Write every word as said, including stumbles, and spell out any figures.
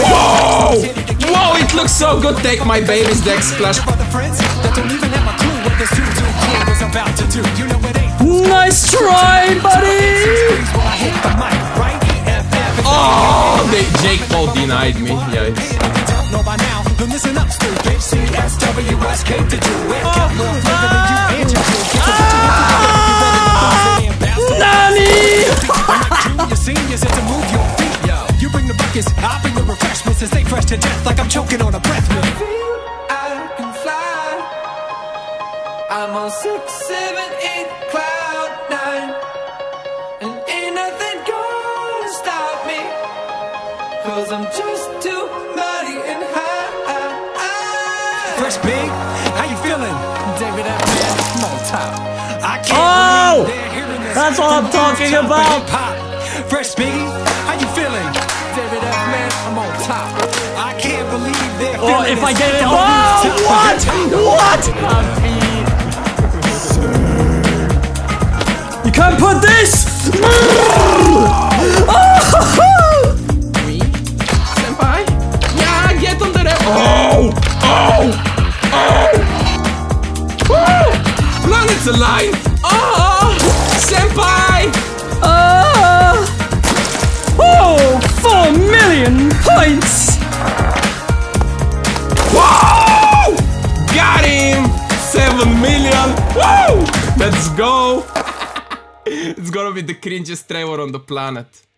Whoa! Whoa, it looks so good. Take my baby's Decksplash. Nice try, buddy! Oh, they, Jake Paul denied me. Yeah. Nani! You bring the buckets, I bring the refreshments and stay fresh to death like I'm choking on a breath mint. I can fly. I'm on six, seven, eight, cloud nine, and ain't nothing gonna stop me, cause I'm just too mighty and high. Fresh big, how you feeling? David F. Man, I'm on top. I can't Oh! believe they're hearing this. That's what I'm talking about! Fresh Biggie, how you feeling? David F. Man, I'm on top. I can't believe they're feeling Oh, if this. I get it. Oh, what? What? You can't put this! Me? Senpai? Yeah, get on the... Oh! Oh! Oh! Woo! Planet's alive! Oh! Senpai! Uh, oh, four million points! Whoa! Got him! Seven million! Woo! Let's go! It's gonna be the cringiest Trevor on the planet.